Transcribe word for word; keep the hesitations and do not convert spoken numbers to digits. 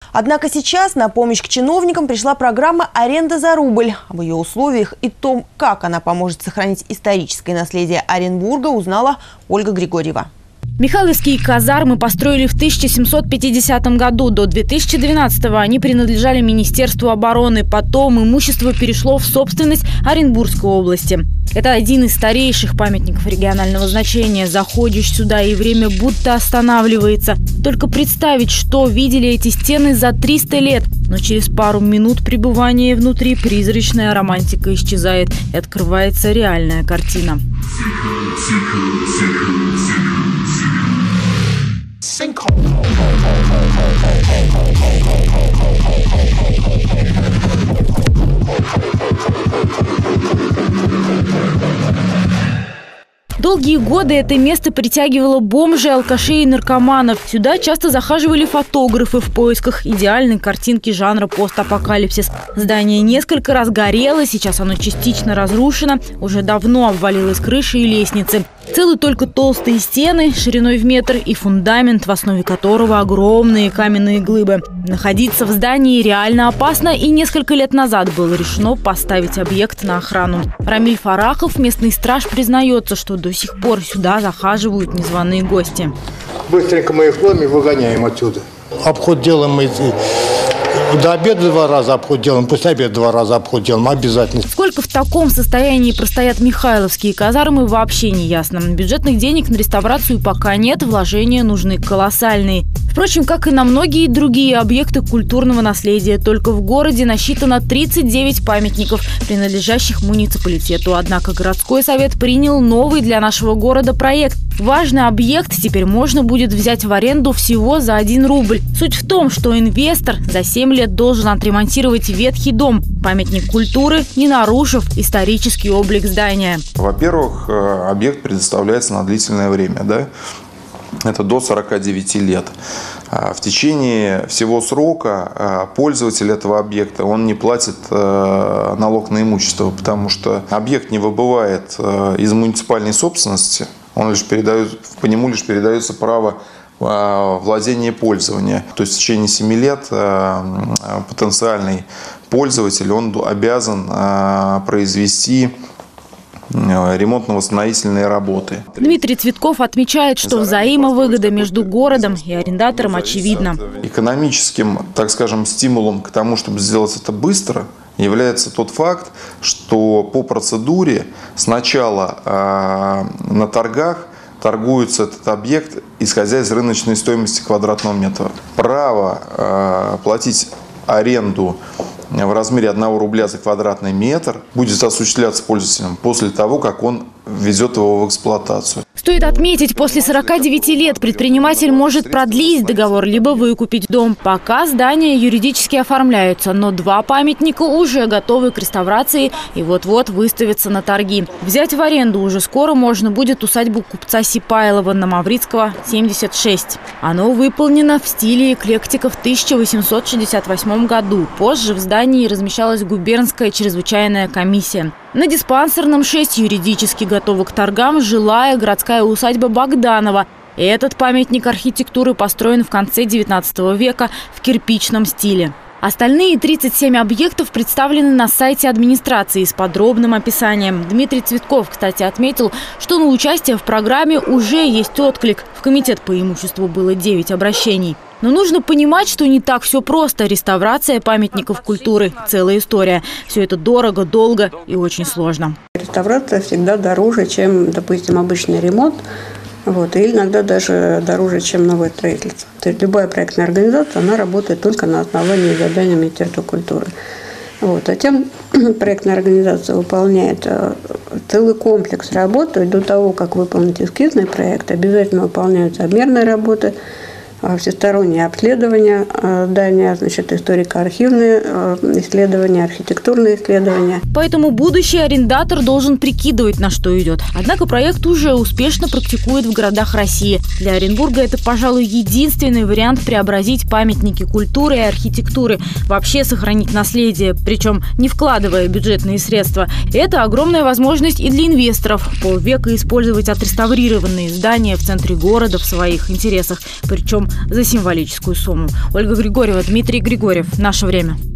Однако сейчас на помощь к чиновникам пришла программа «Аренда за рубль». Об ее условиях и том, как она поможет сохранить историческое наследие Оренбурга, узнала Ольга Григорьева. Михайловские казармы построили в тысяча семьсот пятидесятом году. До две тысячи двенадцатого они принадлежали Министерству обороны. Потом имущество перешло в собственность Оренбургской области. Это один из старейших памятников регионального значения. Заходишь сюда, и время будто останавливается. Только представить, что видели эти стены за триста лет. Но через пару минут пребывания внутри призрачная романтика исчезает, и открывается реальная картина. Долгие годы это место притягивало бомжей, алкашей и наркоманов. Сюда часто захаживали фотографы в поисках идеальной картинки жанра постапокалипсис. Здание несколько раз горело, сейчас оно частично разрушено, уже давно обвалилось крыши и лестницы. Целы только толстые стены шириной в метр и фундамент, в основе которого огромные каменные глыбы. Находиться в здании реально опасно, и несколько лет назад было решено поставить объект на охрану. Рамиль Фарахов, местный страж, признается, что до сих пор сюда захаживают незваные гости. Быстренько мы их ломим и выгоняем отсюда. Обход делаем мы до обеда два раза обход делаем, после обеда два раза обход делаем обязательно. Сколько в таком состоянии простоят Михайловские казармы, вообще не ясно. Бюджетных денег на реставрацию пока нет, вложения нужны колоссальные. Впрочем, как и на многие другие объекты культурного наследия, только в городе насчитано тридцать девять памятников, принадлежащих муниципалитету. Однако городской совет принял новый для нашего города проект. Важный объект теперь можно будет взять в аренду всего за один рубль. Суть в том, что инвестор за семь лет должен отремонтировать ветхий дом, памятник культуры, не нарушив исторический облик здания. Во-первых, объект предоставляется на длительное время, да? Это до сорока девяти лет. В течение всего срока пользователь этого объекта он не платит налог на имущество, потому что объект не выбывает из муниципальной собственности, он лишь передает, по нему лишь передается право владения и пользования. То есть в течение семи лет потенциальный пользователь он обязан произвести ремонтно-восстановительные работы. Дмитрий Цветков отмечает, что взаимовыгода между городом и арендатором очевидна. Экономическим, так скажем, стимулом к тому, чтобы сделать это быстро, является тот факт, что по процедуре сначала э, на торгах торгуется этот объект, исходя из рыночной стоимости квадратного метра. Право э, платить аренду в размере одного рубля за квадратный метр будет осуществляться пользователем после того, как он введет его в эксплуатацию. Стоит отметить, после сорока девяти лет предприниматель может продлить договор, либо выкупить дом. Пока здания юридически оформляются, но два памятника уже готовы к реставрации и вот-вот выставятся на торги. Взять в аренду уже скоро можно будет усадьбу купца Сипайлова на Маврицкого, семьдесят шесть. Оно выполнено в стиле эклектика в тысяча восемьсот шестьдесят восьмом году. Позже в здании размещалась губернская чрезвычайная комиссия. На Диспансерном шесть юридически готова к торгам жилая городская усадьба Богданова. Этот памятник архитектуры построен в конце девятнадцатого века в кирпичном стиле. Остальные тридцать семь объектов представлены на сайте администрации с подробным описанием. Дмитрий Цветков, кстати, отметил, что на участие в программе уже есть отклик. В комитет по имуществу было девять обращений. Но нужно понимать, что не так все просто. Реставрация памятников культуры – целая история. Все это дорого, долго и очень сложно. Реставрация всегда дороже, чем, допустим, обычный ремонт. Вот, или иногда даже дороже, чем новое строительство. То есть любая проектная организация, она работает только на основании задания Министерства культуры. Вот. Затем проектная организация выполняет целый комплекс работы. До того, как выполнить эскизный проект, обязательно выполняются обмерные работы, всестороннее обследование здания, значит, историко-архивные исследования, архитектурные исследования. Поэтому будущий арендатор должен прикидывать, на что идет. Однако проект уже успешно практикует в городах России. Для Оренбурга это, пожалуй, единственный вариант преобразить памятники культуры и архитектуры, вообще сохранить наследие, причем не вкладывая бюджетные средства. Это огромная возможность и для инвесторов. Полвека использовать отреставрированные здания в центре города в своих интересах, причем за символическую сумму. Ольга Григорьева, Дмитрий Григорьев. Наше время.